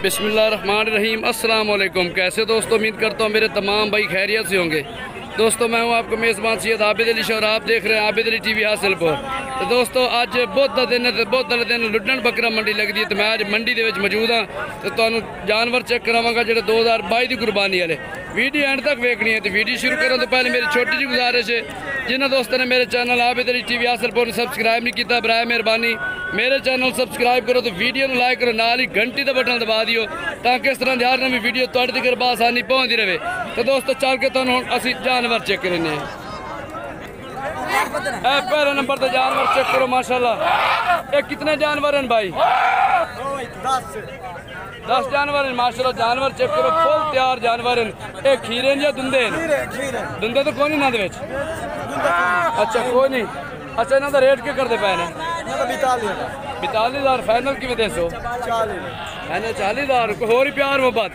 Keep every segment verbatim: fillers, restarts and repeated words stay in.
बिस्मिल्लाहिर्रहमानिर्रहीम। अस्सलाम वालेकुम। कैसे दोस्तों, उम्मीद करता हूँ मेरे तमाम भाई खैरियत से होंगे। दोस्तों मैं हूँ आपको मेज़बान सैयद आबिद अली शाह और आप देख रहे हैं आबिद अली टीवी हासिलपुर। तो दोस्तों आज बुध का दिन है, तो बुध वाले दिन लुड्डन बकरा मंडी लगती है। तो मैं आज मंडी के मौजूद हाँ, तो तुहानू जानवर चेक करावांगा जो दो हज़ार बाई की कुर्बानी वाले। वीडियो एंड तक वेखनी है। तो वीडियो शुरू करने तो पहले मेरी छोटी जी गुजारिश है, जिन्होंने दोस्तों ने मेरे channel Abid Ali TV Hasilpur subscribe नहीं किया, बराए मेहरबानी मेरे चैनल सब्सक्राइब करो, तो वीडियो को लाइक करो, नाल ही घंटी का बटन दबा दियो ताकि इस तरह हर नवी वीडियो तुहाडे तक आसानी पहुँचती रहे। तो दोस्तों चल के तुहानू असीं जानवर चेक करने हैं। पहले नंबर तो जानवर चेक करो माशाल्लाह। ये कितने जानवर हैं भाई? दस जानवर हैं माशाल्लाह। जानवर चेक करो, फुल तैयार जानवर हैं। ये खीरे या दुंदे दुंदे तो कोई नहीं ना दे। अच्छा कोई नहीं। अच्छा इन्हों का रेट क्या करते पे ने? बिताली हज़ार फाइनल किमें दे सो? फाइनल चाली हज़ार। कोई होर प्यार मोहब्बत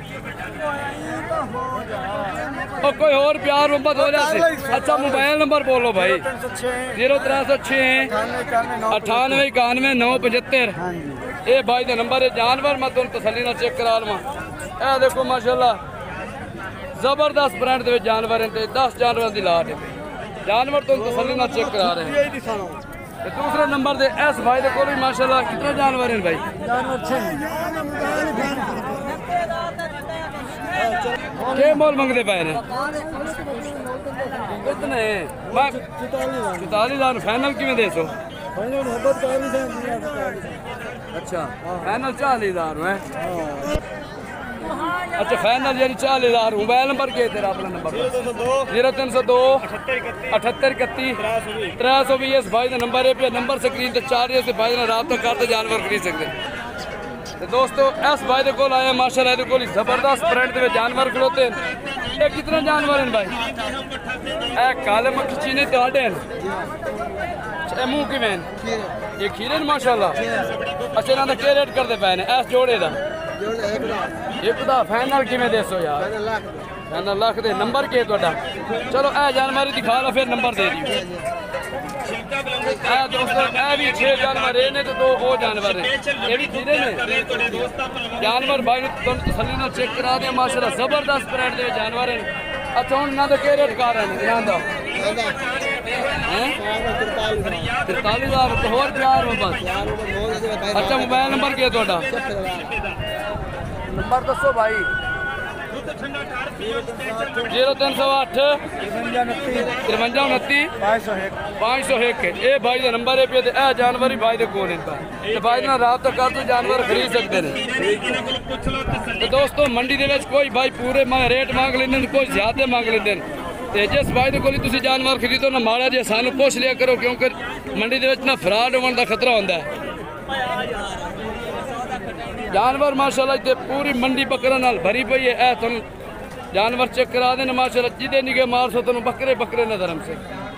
और कोई और प्यार मोहब्बत हो जाए। अच्छा मोबाइल नंबर बोलो भाई। जीरो त्रै सौ छः अठानवे इक्यानवे नौ पचहत्तर। ये भाई का नंबर है। जानवर मैं तुम तसली ना चेक करा लवा। यह देखो माशाल्लाह जबरदस्त ब्रांड के जानवर हैं। दस जानवर की लाट है। जानवर तुम तसली ना चेक करा रहे हैं। दूसरे नंबर दे इस भाई को भी माशाल्लाह कितने जानवर हैं भाई? क्या मोल मंगते पे ने? कितने? चौतालीस हज़ार फाइनल किमें दे सो? अच्छा फाइनल चालीस हज़ार है। अच्छा फाइनल यानी चालीस हज़ार। मोबाइल नंबर क्या तेरा? अपना नंबर जीरो तीन सौ दो अठहत्तर इकती त्रै सौ भी। इस भाई का नंबर है पे नंबर स्क्रीन तो चार से भाई ने रब्ता करते जानवर खरीद सकते। तो दोस्तों इस भाई को आया माशाल्लाह को जबरदस्त ब्रांड के जानवर खलोते हैं। ये कितने जानवर हैं भाई? ए काले मक्खी चीने तेरे मुँह कि मैन ये खीरे माशाल्लाह। अच्छा इन्हों का क्या रेट करते पे ने इस जोड़े का? एक दा फाइनल किमें दे सो यार? फाइनल लाख दे। नंबर क्या है? चलो ए जानवर दिखा लो फिर नंबर दे दियो। दोस्तों ए भी छह जानवर ने तो दो वो जानवर है। ये भी खीरे ने जानवर भाई तुम तसली ना चेक करा दे माशाल्लाह जबरदस्त ब्रांड के जानवर हैं। अच्छा हूँ इन्हों का क्या रेट कर रहे हैं? इन्हों का तिरतालीस हज़ार तो होर प्यार हो बस। अच्छा मोबाइल नंबर क्या है? नंबर दसो भाई। जीरो तीन सौ अठ तिरवंजा उनती पाँच सौ एक। ये भाई का नंबर है पे। यह जानवर ही भाई के कोल भाई ना रब्ता कर तो जानवर खरीद सकते हैं। तो दोस्तों मंडी के कोई भाई पूरे रेट मांग लेंगे, कोई ज्यादा मांग लेंगे। तो जिस भाई को जानवर खरीदो ना माड़ा जी सानू पुछ लिया करो, क्योंकि मंडी के ना फ्रॉड होने का खतरा होता है। जानवर माशाल्लाह इतने पूरी मंडी बकरा नाल भरी पई है। ए तुम जानवर चेक करा देना माशाल्लाह जिदे निगे मार सो तुम बकरे बकरे नजर हमसे।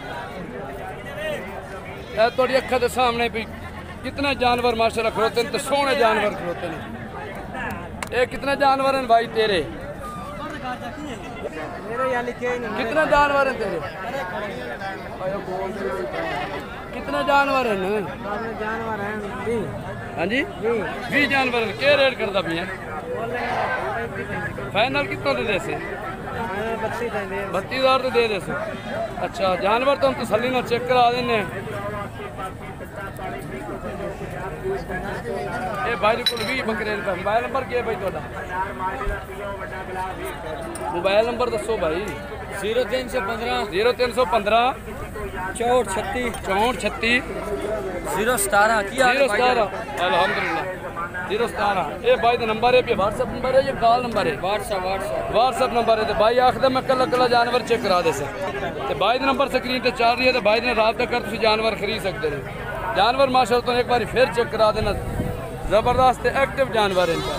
ए थोड़ी अखा के सामने भी कितने जानवर माशाल्लाह खलोते हैं। तो सोहने जानवर खलोते हैं। ये कितने जानवर हैं भाई तेरे? कितने जानवर हैं तेरे? कितने जानवर हैं? हाँ जी बीस जानवर। क्या रेट करता भैया? फाइनल कितना दे से? बत्तीस हज़ार तो दे दे से। अच्छा जानवर तो हम तसली ना चेक करा देने। ये भाई को भी बकरे। मोबाइल नंबर क्या है भाई थोड़ा? मोबाइल नंबर दसो भाई। जीरो तीन सौ पंद्रह जीरो तीन सौ पंद्रह चौंठ छत्ती चौंठ छत्ती जीरो सतारह जीरो सतारह अलहमदुलिल्लाह जीरो सतारह। ये भाई का नंबर है। व्हाट्सअप नंबर है या कॉल नंबर है? व्हाट्सअप व्हाट्सअप व्हाट्सअप नंबर है। तो भाई आखिर मैं कल कल जानवर चेक करा दे सर। तो भाई का नंबर स्क्रीन पर चल रही है। तो भाई ने रब्ता कर तुम जानवर खरीद सकते हैं। जानवर माशाल्लाह तो एक बार फिर चेक करा देना जबरदस्त एक्टिव जानवर है।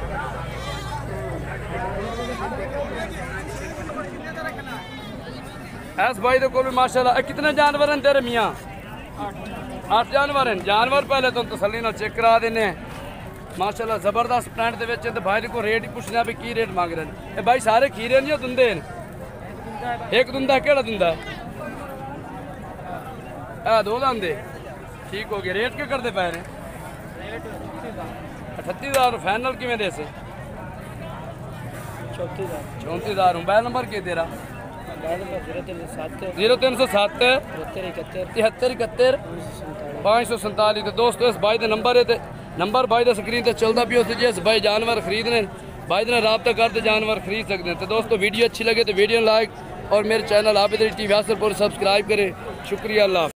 इस भाई को भी माशाल्लाह कितने जानवर हैं तेरे मियाँ? आठ जानवर हैं। जानवर पहले तो तसली ना चेक करा देने माशाल्लाह जबरदस्त ब्रांड के। तो भाई को रेट ही पूछना भी की रेट मांग रहे हैं। ये भाई सारे खीरे नहीं दुंदे हैं? एक दुंदा केड़ा दुंदा है? दो दंदे ठीक हो गया। रेट क्या करते पे? अठत्ती हज़ार फाइनल किमें दे से? चौंतीस हज़ार चौंतीस हज़ार मोबाइल नंबर के तेरा मोबाइल नंबर जीरो तीन सौ सात जीरो तीन सौ सत्त तिहत्तर इकहत्तर तिहत्तर इकहत्तर पाँच सौ संताली। तो दोस्तों इस भाई का नंबर है तो नंबर भाई का स्क्रीन पर चलता भी उस जिस भाई जानवर खरीदने भाई ने रब्ता करते जानवर खरीद सकते हैं। तो दोस्तों वीडियो अच्छी लगे तो वीडियो लाइक और मेरे channel Abid TV Hasilpur subscribe करें। शुक्रिया अल्लाह।